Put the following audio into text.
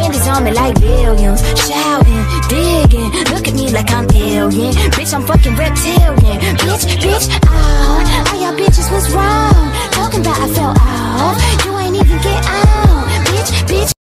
Candies on me like billions, shouting, digging, look at me like I'm alien. Bitch, I'm fucking reptilian. Bitch, oh, all y'all bitches was wrong, talking about I fell off. You ain't even get out, bitch.